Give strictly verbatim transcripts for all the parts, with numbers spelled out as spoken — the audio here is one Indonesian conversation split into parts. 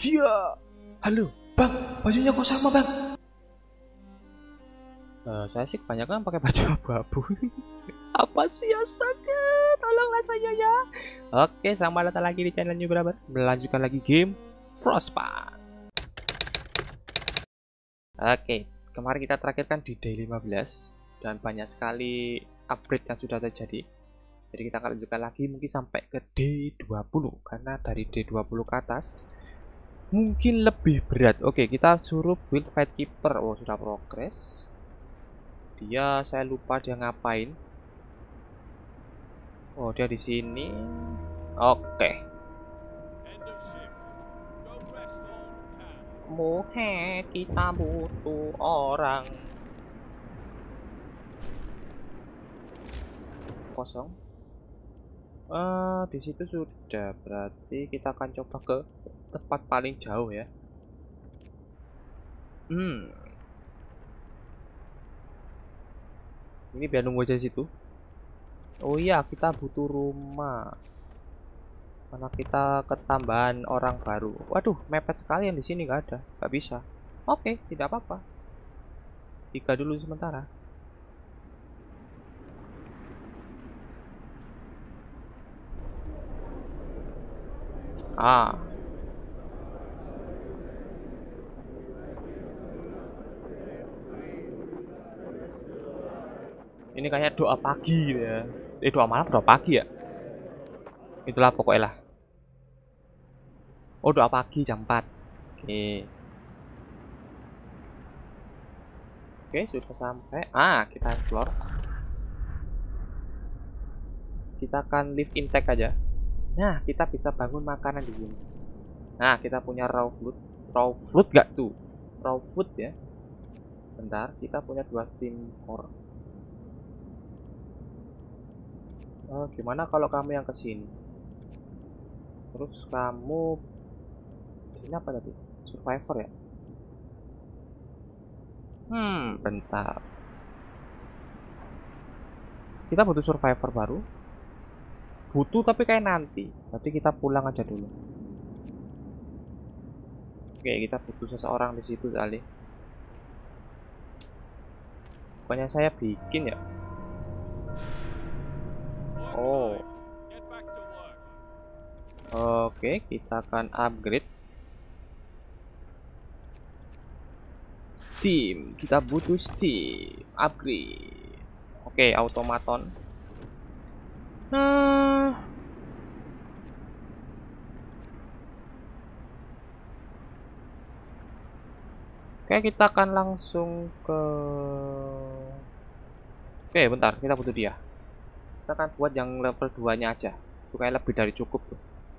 Dia. Halo, Bang. Bajunya kok sama, Bang? Uh, saya sih kebanyakan pakai baju abu-abu. Apa sih, astaga, tolonglah saya ya. Oke, selamat datang lagi di channel New Brother. Melanjutkan lagi game Frostpunk. Oke, kemarin kita terakhir kan di day lima belas dan banyak sekali upgrade yang sudah terjadi. Jadi kita akan lanjutkan lagi mungkin sampai ke day dua puluh, karena dari day dua puluh ke atas mungkin lebih berat. Oke, kita suruh build Fight Keeper. Oh, sudah progres. Dia, saya lupa dia ngapain. Oh, dia di sini. Oke. Muhe, kita butuh orang. Kosong. Uh, di situ sudah, berarti kita akan coba ke tempat paling jauh ya. Hmm. Ini biar nunggu aja situ. Oh iya, kita butuh rumah. Karena kita ketambahan orang baru. Waduh, mepet sekali yang di sini nggak ada, nggak bisa. Oke, tidak apa-apa. Tiga dulu sementara. Ah. Ini kayak doa pagi gitu ya. Eh, doa malam, doa pagi ya. Itulah pokoknya lah. Oh, doa pagi jam empat. Oke. Oke, sudah sampai. Ah, kita explore. Kita akan live intake aja. Nah, kita bisa bangun makanan di sini. Nah, kita punya raw food. Raw food gak tuh? Raw food ya. Bentar, kita punya dua steam core. Oh, gimana kalau kamu yang kesini? Terus kamu ini apa tadi? Survivor ya? Hmm, bentar. Kita butuh survivor baru. Butuh tapi kayak nanti. Berarti kita pulang aja dulu. Oke, kita butuh seseorang di situ kali. Pokoknya saya bikin ya. Oh. Oke, kita akan upgrade Steam. Kita butuh Steam upgrade. Oke, automaton. Nah, oke, kita akan langsung ke. Oke, bentar, kita butuh dia. Kita akan buat yang level dua nya aja. Itu kayak lebih dari cukup tuh.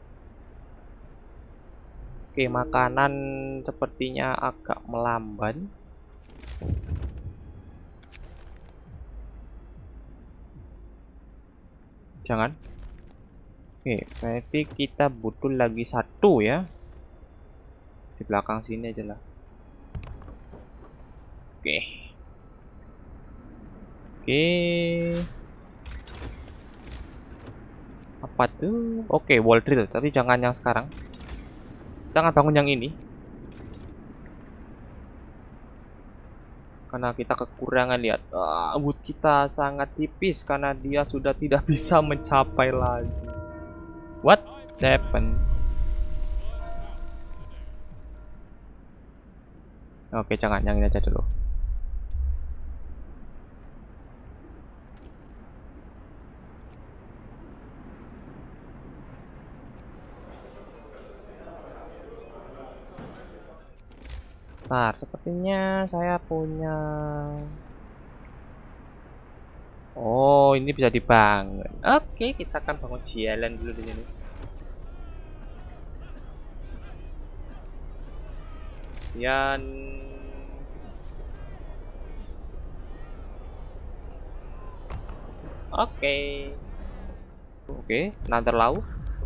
Oke, makanan sepertinya agak melamban. Jangan. Oke, berarti kita butuh lagi satu ya. Di belakang sini aja lah. Oke. Oke. Apa tuh? Oke, wall drill, tapi jangan yang sekarang. Kita akan bangun yang ini. Karena kita kekurangan, lihat. Ah, wood kita sangat tipis karena dia sudah tidak bisa mencapai lagi. What happened? Oke, jangan, yang ini aja dulu. Ntar, sepertinya saya punya. Oh, ini bisa dibangun. Oke, kita akan bangun jalan dulu di sini. Dan oke. Oke, nanti laut.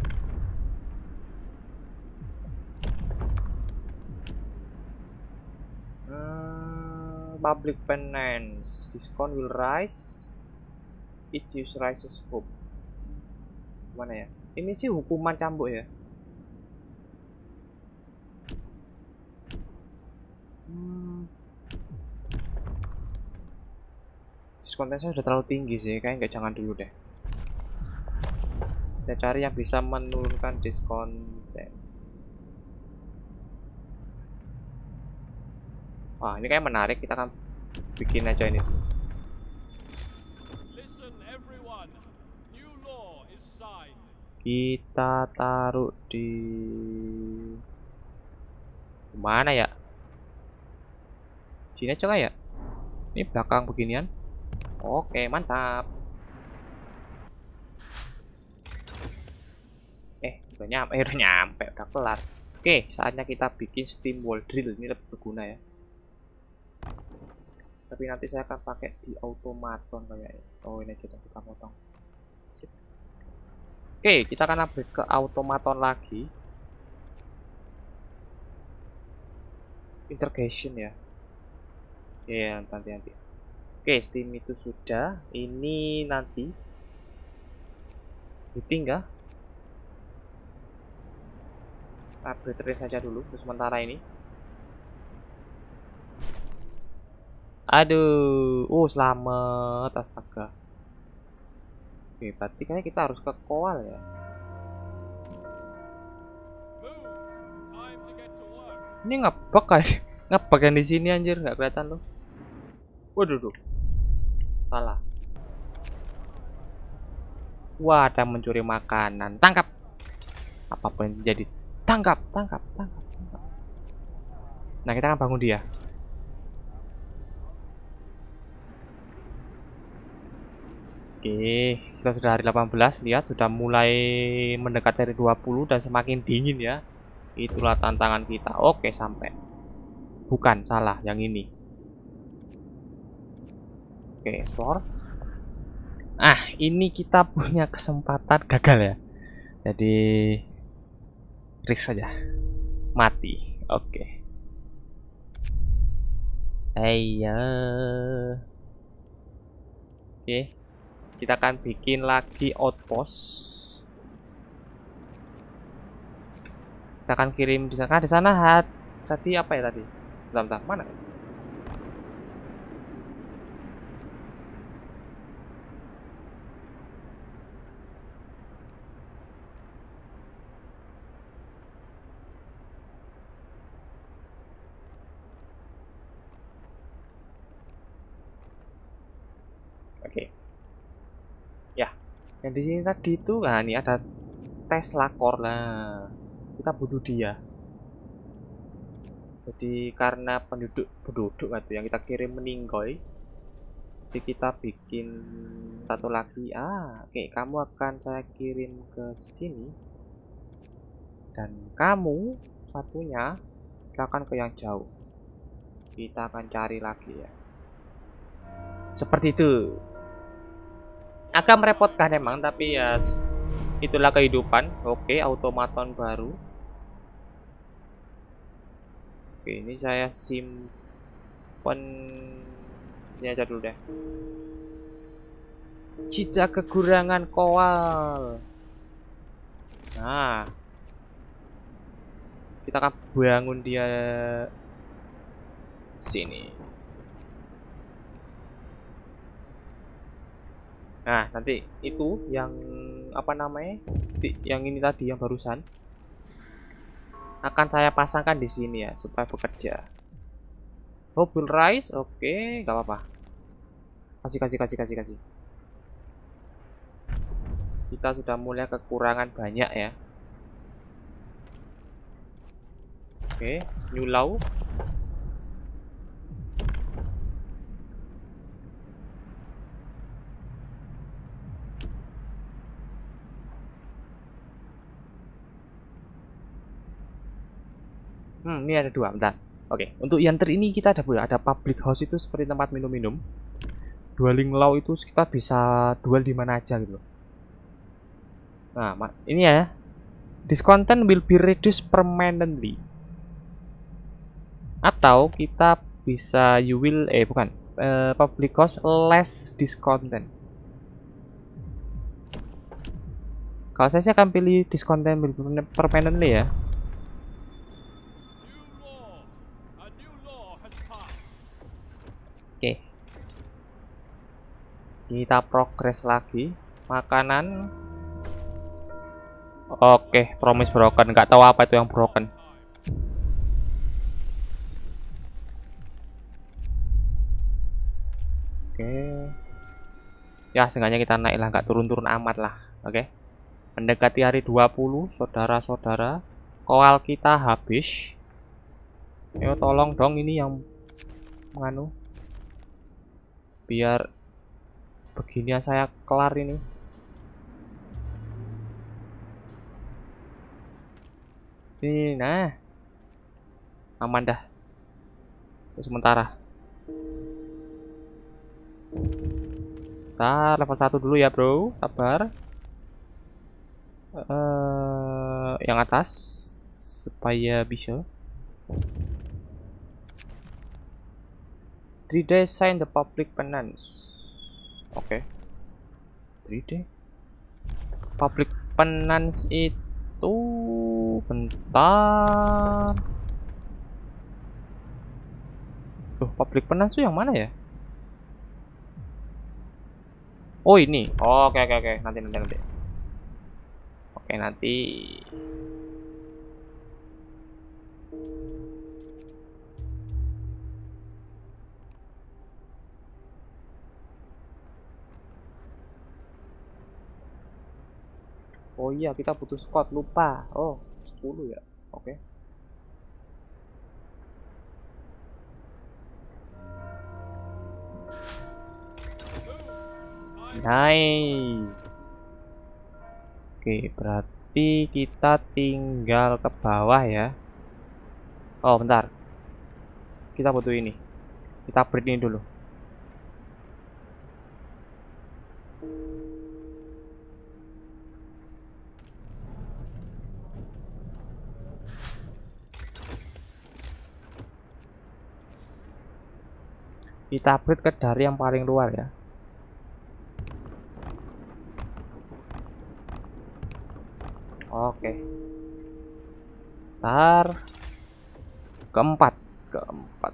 Public finance discount will rise, it use rises hope. Mana ya? Ini sih hukuman cambuk ya. Diskontennya sudah terlalu tinggi sih, kayak nggak, jangan dulu deh. Kita cari yang bisa menurunkan diskonten. Wah, ini kayak menarik, kita akan bikin aja ini dulu. Kita taruh di mana ya? Sini aja ya. Ini belakang beginian. Oke, mantap. Eh, udah nyampe, eh, udah nyampe, udah kelar. Oke, saatnya kita bikin steam wall drill. Ini lebih berguna ya. Tapi nanti saya akan pakai di automaton kayaknya. Oh, ini aja kita potong. Sip. Oke, kita akan upgrade ke automaton lagi. Integration ya. Ya, nanti nanti. Oke, steam itu sudah. Ini nanti heating kah? Upgrade range saja dulu untuk sementara ini. Aduh, oh selamat, astaga. Oke, berarti kayaknya kita harus ke koal ya. Ini ngebug guys, ngebug yang di sini anjir, nggak kelihatan loh. Waduh, duh. Salah. Wah, ada mencuri makanan. Tangkap. Apapun yang jadi, tangkap, tangkap, tangkap, tangkap. Nah, kita akan bangun dia. Oke, kita sudah hari delapan belas, lihat sudah mulai mendekat dari dua puluh dan semakin dingin ya. Itulah tantangan kita. Oke, sampai. Bukan, salah, yang ini. Oke, explore. Ah, ini kita punya kesempatan gagal ya. Jadi risk saja. Mati. Oke. Ayo. Oke. Kita akan bikin lagi outpost. Kita akan kirim di sana. Di sana hat. Tadi apa ya tadi? Bentar, bentar. Mana? Oke. Ya. Yang di sini tadi itu, nah ini ada Tesla Core lah. Kita butuh dia. Jadi karena penduduk penduduk atau yang kita kirim meninggal, jadi kita bikin satu lagi. Ah, oke, kamu akan saya kirim ke sini, dan kamu satunya silakan ke yang jauh. Kita akan cari lagi ya. Seperti itu. Agak merepotkan emang, tapi ya itulah kehidupan. Oke, automaton baru. Oke, ini saya simpen ini aja dulu deh. Cicak kekurangan koal. Nah, kita akan bangun dia sini. Nah, nanti itu yang apa namanya? Yang ini tadi yang barusan akan saya pasangkan di sini ya supaya bekerja. Mobil rice, oke, nggak apa-apa. Kasih, kasih, kasih, kasih, kasih. Kita sudah mulai kekurangan banyak ya. Oke, new law. Hmm, ini ada dua, bentar. Oke, untuk yang ter ini kita ada ada public house itu seperti tempat minum-minum. Dueling law itu kita bisa duel di mana aja gitu. Nah, ini ya. This content will be reduced permanently. Atau kita bisa you will eh bukan uh, public house less this content. Kalau saya sih akan pilih this content will be permanently ya. Oke. Kita progres lagi. Makanan. Oke, promise broken. Nggak tahu apa itu yang broken. Oke. Ya, seenggaknya kita naik lah, nggak turun-turun amat lah. Oke. Mendekati hari dua puluh, saudara-saudara. Koal kita habis. Ayo tolong dong ini yang menganu. Biar beginian saya kelar ini. Ini nah. Aman dah. Sementara. Kita level satu dulu ya, bro. Sabar. Uh, yang atas supaya bisa. Redesign the public penance. Oke. Okay. three D. Public penance itu bentar. Tuh, public penance itu yang mana ya? Oh, ini. Oh, oke oke oke. Nanti nanti nanti. Oke, nanti. Oh iya, kita butuh squad, lupa. Oh, sepuluh ya. Oke. Nice. Oke, berarti kita tinggal ke bawah ya. Oh, bentar. Kita butuh ini. Kita upgrade ini dulu. Kita upgrade ke dari yang paling luar ya. Oke. Ntar keempat, keempat.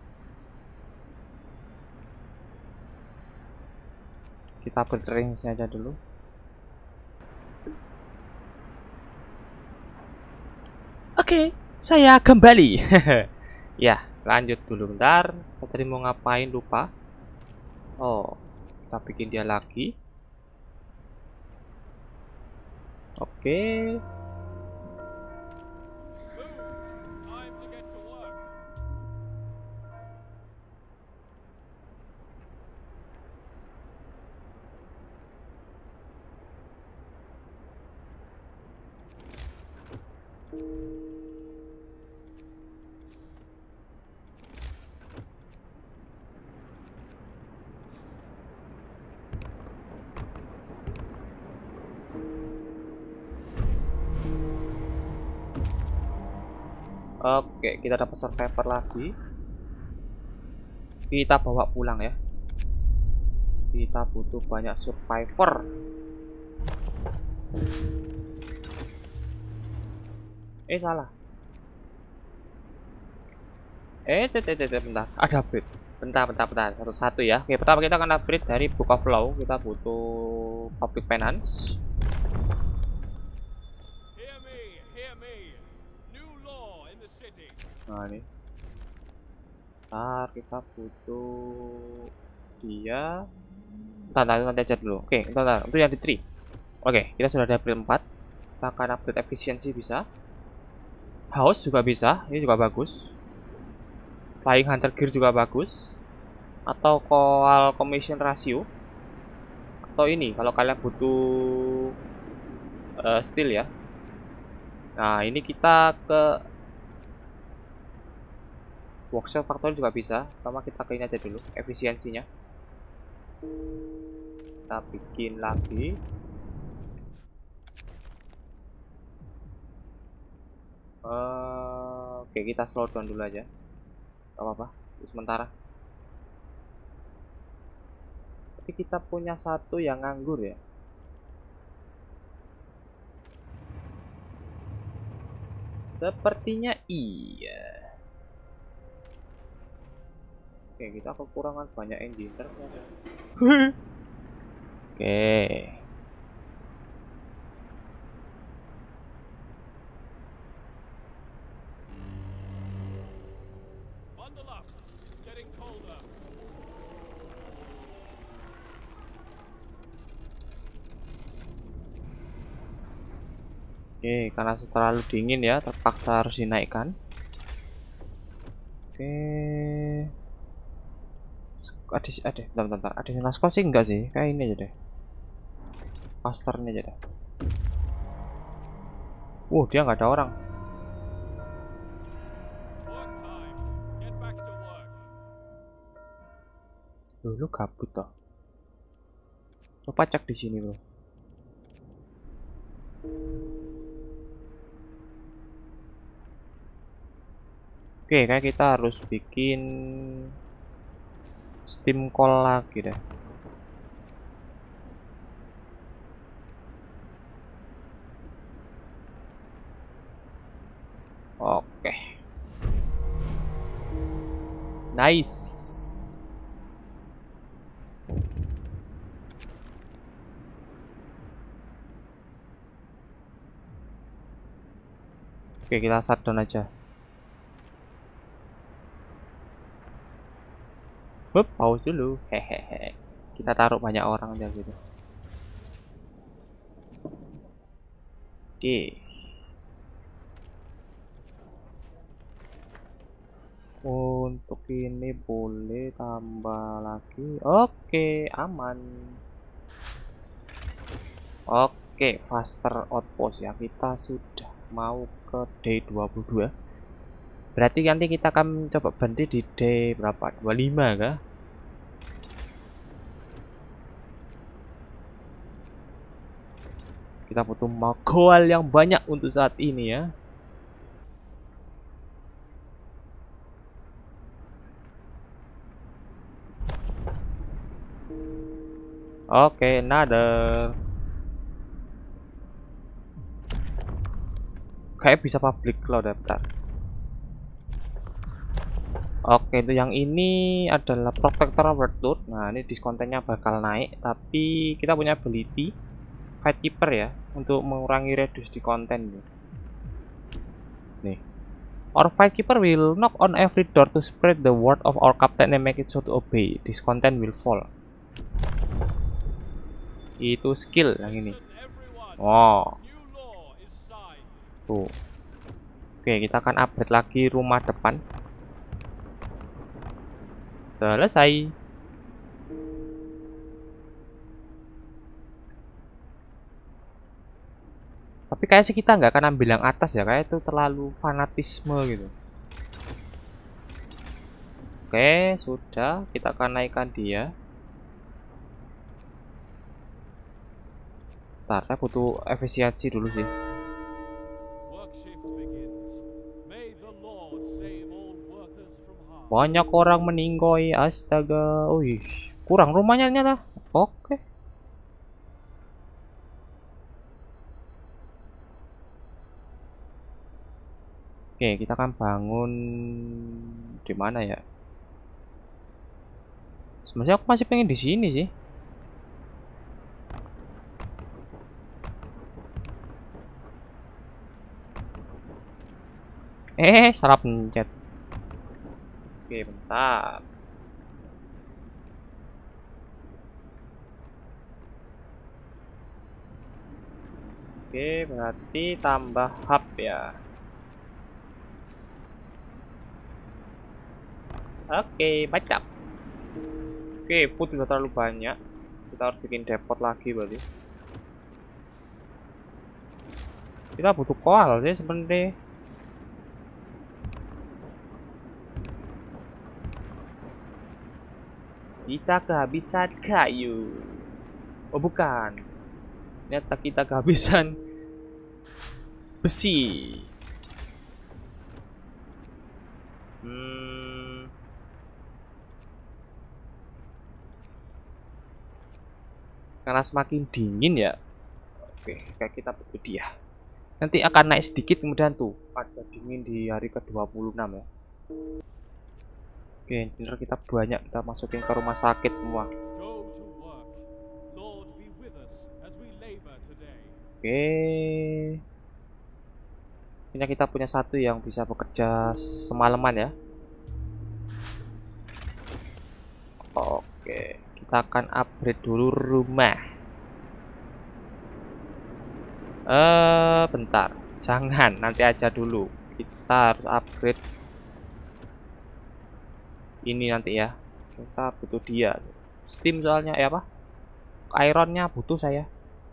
Kita upgrade range-nya aja dulu. Oke, saya kembali. Ya, lanjut dulu bentar. Saya tadi mau ngapain lupa. Oh, kita bikin dia lagi. Oke. Oke, kita dapat survivor lagi. Kita bawa pulang ya. Kita butuh banyak survivor. Eh, salah. Eh, tete tete bentar. Ada upgrade. Bentar, bentar, bentar. Satu-satu ya. Oke, pertama kita akan upgrade dari Book of Law. Kita butuh Public Finance. Nah, ini. Ntar kita butuh dia. Ntar, ntar, nanti aja dulu. Oke, ntar, ntar. Untuk yang di tiga. Oke, kita sudah ada upgrade empat. Kita akan upgrade efisiensi bisa. House juga bisa. Ini juga bagus. Flying Hunter Gear juga bagus. Atau Coal Commission Ratio. Atau ini, kalau kalian butuh uh, steel ya. Nah, ini kita ke Workshop Factory juga bisa. Pertama kita ke ini aja dulu, efisiensinya. Kita bikin lagi. Uh, Oke, kita slow down dulu aja. Gak apa-apa, sementara. Tapi kita punya satu yang nganggur ya. Sepertinya iya. Oke, kita kekurangan banyak engineer. Oke. Oke, karena terlalu dingin ya, terpaksa harus dinaikkan. Oke. Ada, ada, bentar, bentar. Ada yang naskah sih enggak sih? Kayak ini aja deh. Masternya aja deh. Wow, dia nggak ada orang. Loh, lu gabut toh. Coba cek di sini, bro. Oke, kayak kita harus bikin Steam call lagi deh. Oke. Nice. Oke, kita shutdown aja. Hup, pause dulu. Hehehe. Kita taruh banyak orang aja gitu. Oke. Untuk ini boleh tambah lagi. Oke, aman. Oke, faster outpost ya. Kita sudah mau ke day dua puluh dua. Berarti nanti kita akan coba berhenti di day berapa? dua puluh lima kah? Kita butuh magoal yang banyak untuk saat ini ya. Oke, another. Kayak bisa public cloud ya, bentar. Oke, itu yang ini adalah protector overload. Nah, ini diskontennya bakal naik, tapi kita punya ability fight keeper ya untuk mengurangi reduce di konten. Nih, our fight keeper will knock on every door to spread the word of our captain and make it so to obey. This content will fall. Itu skill yang ini. Oh, tuh. Oke, kita akan upgrade lagi rumah depan. Selesai. Tapi kayak sih kita nggak akan ambil yang atas ya, kayak itu terlalu fanatisme gitu. Oke, sudah. Kita akan naikkan dia. Ntar, saya butuh efisiensi dulu sih. Banyak orang meninggoy, astaga. Wih, kurang rumahnya nyata. Oke. Oke, kita akan bangun di mana ya? Sebenarnya aku masih pengen di sini sih. Eh, salah pencet. Oke, bentar. Oke, berarti tambah hub ya. Oke, mantap. Oke, food sudah terlalu banyak. Kita harus bikin depot lagi berarti. Kita butuh koal sih sebenarnya. Kita kehabisan kayu. Oh bukan, ternyata kita kehabisan besi. Hmm. Karena semakin dingin ya. Oke, kayak kita butuh dia. Nanti akan naik sedikit kemudian tuh ada dingin di hari ke dua puluh enam ya. Oke, engineer kita banyak, kita masukin ke rumah sakit semua. Oke. Ini kita punya satu yang bisa bekerja semalaman ya. Oke, kita akan upgrade dulu rumah. Eh, bentar. Jangan, nanti aja dulu. Kita harus upgrade ini nanti ya. Kita butuh dia. Steam soalnya ya apa? Ironnya butuh saya.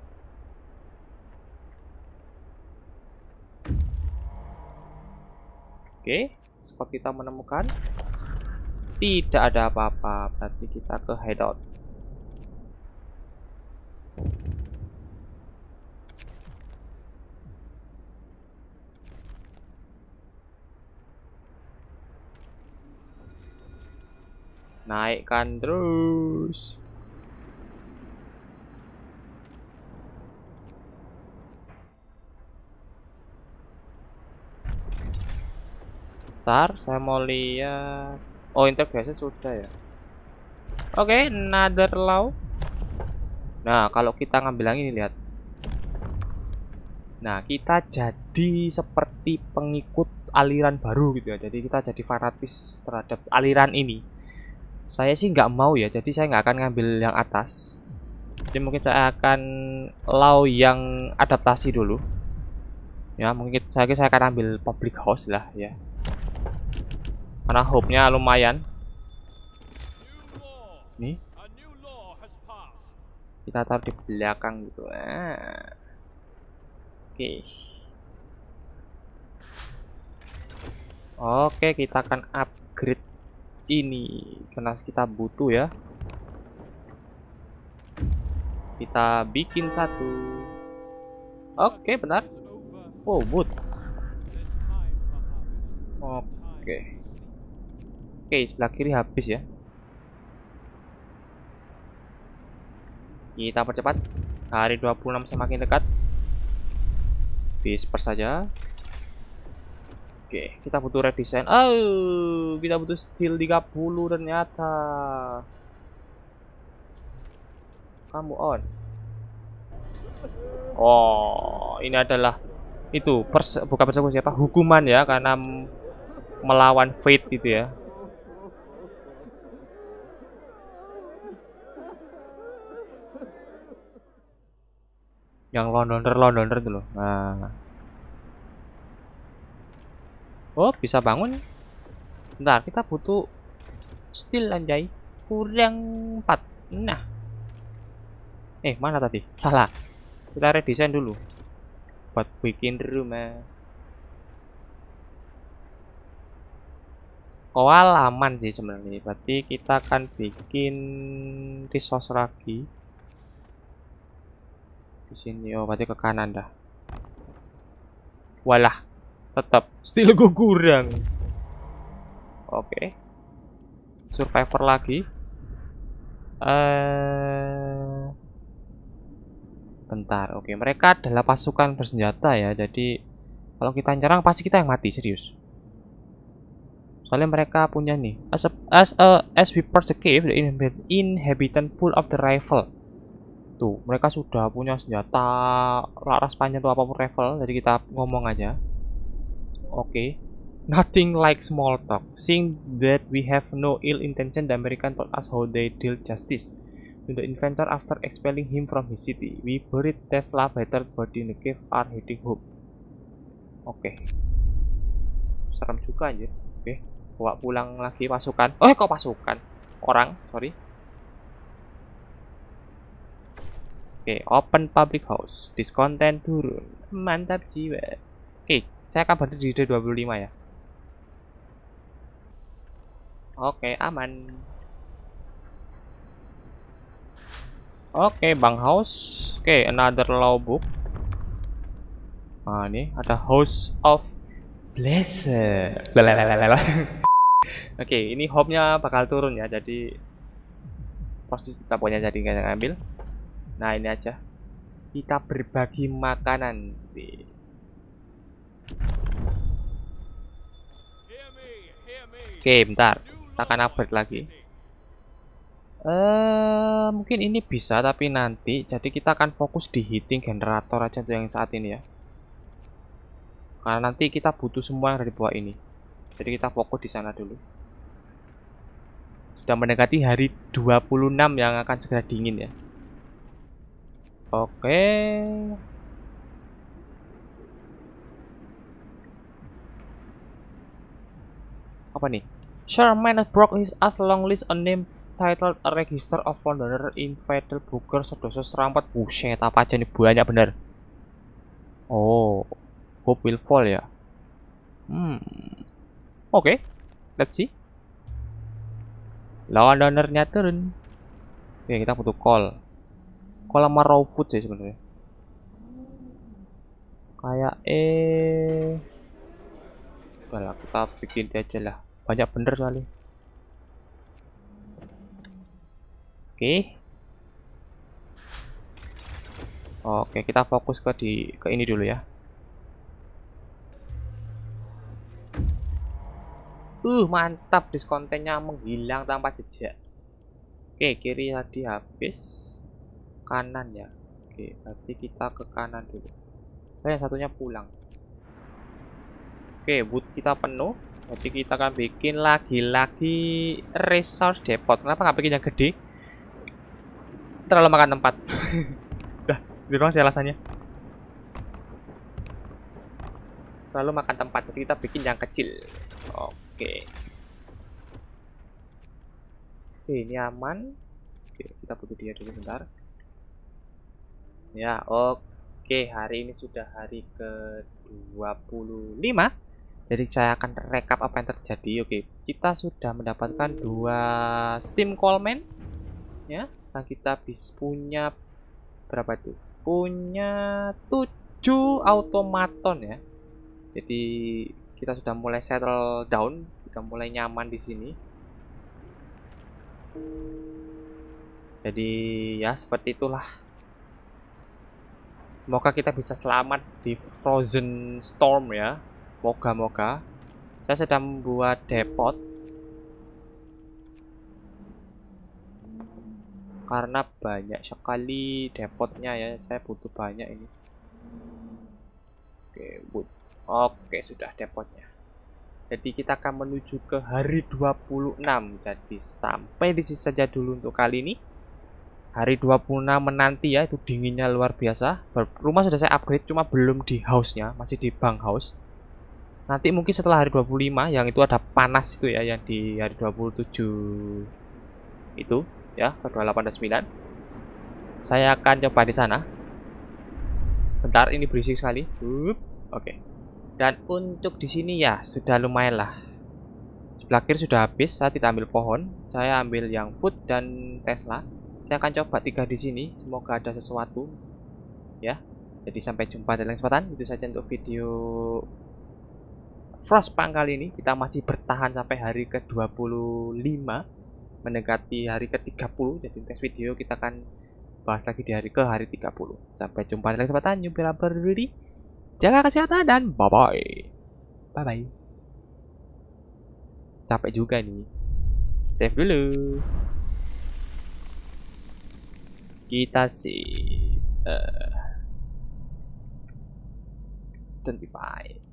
Oke, spot kita menemukan tidak ada apa-apa, berarti kita ke hideout. Naikkan terus. Bentar, saya mau lihat. Oh, integrasi sudah ya. Oke, okay, another law. Nah, kalau kita ngambil yang ini, lihat. Nah, kita jadi seperti pengikut aliran baru gitu ya. Jadi kita jadi fanatis terhadap aliran ini. Saya sih nggak mau ya, jadi saya nggak akan ngambil yang atas. Jadi mungkin saya akan law yang adaptasi dulu. Ya, mungkin saya saya akan ambil public house lah ya. Karena hope-nya lumayan. Nih. Kita taruh di belakang gitu. Ah. Oke. Oke, kita akan upgrade ini karena kita butuh ya. Kita bikin satu. Oke, benar. Oh, wood. Oke. Oke, sebelah kiri habis ya. Kita percepat. Hari dua puluh enam semakin dekat. Disperse saja. Oke, kita butuh redesign. Oh, kita butuh steel tiga puluh ternyata. Kamu on. Oh, ini adalah itu pers bukan persekusi apa? Hukuman ya karena melawan fate gitu ya. Yang Londoner Londoner itu loh. Nah. Oh, bisa bangun. Bentar, kita butuh steel anjay. Kurang empat. Nah. Eh, mana tadi? Salah. Kita redesign dulu. Buat bikin rumah. Koal aman sih sebenarnya. Berarti kita akan bikin resource lagi. Di sini, oh berarti ke kanan dah. Walah, tetap steel gue kurang. Oke, survivor lagi. Eh, bentar. Oke, mereka adalah pasukan bersenjata ya. Jadi kalau kita nyerang pasti kita yang mati, serius. Soalnya mereka punya nih. As a, as a, as we pass the cave, the inhabitant pull of the rifle. Tuh, mereka sudah punya senjata laras panjang atau apapun rifle, jadi kita ngomong aja. Oke. Okay. Nothing like small talk. Seeing that we have no ill intention, the American told us how they deal justice to the inventor after expelling him from his city. We buried Tesla better body in the cave are heading home. Oke. Okay. Serem juga anjir. Oke. Okay. Bawa pulang lagi pasukan. Oh, kok pasukan? Orang, sorry. Oke, okay, open public house. Diskonten turun. Mantap jiwa. Oke, okay, saya akan berhenti di D dua puluh lima ya. Oke, okay, aman. Oke, okay, bang house. Oke, okay, another law book. Nah, ini ada House of Blessed. Oke, okay, ini hope-nya bakal turun ya. Jadi posisi kita punya jadi nggak ngambil. Nah, ini aja. Kita berbagi makanan. Oke, bentar. Kita akan upgrade lagi. Eh, mungkin ini bisa, tapi nanti. Jadi kita akan fokus di heating generator aja untuk yang saat ini ya. Karena nanti kita butuh semua yang ada di bawah ini. Jadi kita fokus di sana dulu. Sudah mendekati hari dua puluh enam yang akan segera dingin ya. Oke. Apa nih? Sherman broke his as long list on name titled a register of founder in Fidel Booker sedoso serampat. Buset, apa aja nih, banyak bener. Oh, Hope will fall ya. Hmm. Oke, okay. Let's see. Lawan donornya turun. Oke, kita butuh call. Call sama raw food sih sebenarnya. Kayak eh udahlah, kita bikin dia aja lah. Banyak bener kali. Oke. Oke, kita fokus ke di ke ini dulu ya. Uh, mantap, diskontennya menghilang tanpa jejak. Oke, kiri tadi habis. Kanan ya. Oke, berarti kita ke kanan dulu. Oh, yang satunya pulang. Oke, wood kita penuh. Jadi kita akan bikin lagi-lagi resource depot. Kenapa nggak bikin yang gede? Terlalu makan tempat. Dah, di ruang sih alasannya. Terlalu makan tempat, jadi kita bikin yang kecil. Oke. Oke, ini aman. Oke, kita butuh dia dulu bentar. Ya, oke. Hari ini sudah hari ke dua puluh lima. Jadi saya akan rekap apa yang terjadi. Oke, kita sudah mendapatkan dua Steam Coleman. Ya, dan kita bisa punya berapa itu? Punya tujuh automaton ya. Jadi kita sudah mulai settle down, kita mulai nyaman di sini. Jadi ya seperti itulah. Semoga kita bisa selamat di Frozen Storm ya. Moga-moga. Saya sedang membuat depot. Karena banyak sekali depotnya ya. Saya butuh banyak ini. Oke, wood. Oke, sudah depotnya. Jadi kita akan menuju ke hari dua puluh enam. Jadi sampai di sini saja dulu untuk kali ini. Hari dua puluh enam menanti ya, itu dinginnya luar biasa. Rumah sudah saya upgrade, cuma belum di house-nya, masih di bunk house. Nanti mungkin setelah hari dua puluh lima, yang itu ada panas itu ya, yang di hari dua puluh tujuh itu ya, ke dua puluh delapan dan sembilan. Saya akan coba di sana. Bentar, ini berisik sekali. Oke. Okay. Dan untuk di sini ya sudah lumayan lah. Sebelah kiri sudah habis, saya tidak ambil pohon, saya ambil yang food dan Tesla. Saya akan coba tiga di sini, semoga ada sesuatu ya. Jadi sampai jumpa di lain kesempatan. Itu saja untuk video Frostpunk kali ini. Kita masih bertahan sampai hari ke dua puluh lima, mendekati hari ke tiga puluh. Jadi next video kita akan bahas lagi di hari ke hari tiga puluh. Sampai jumpa di lain kesempatan. Nyumpil berdiri, jaga kesehatan dan bye bye. Bye bye. Capek juga nih. Save dulu. Kita save uh, dua puluh lima.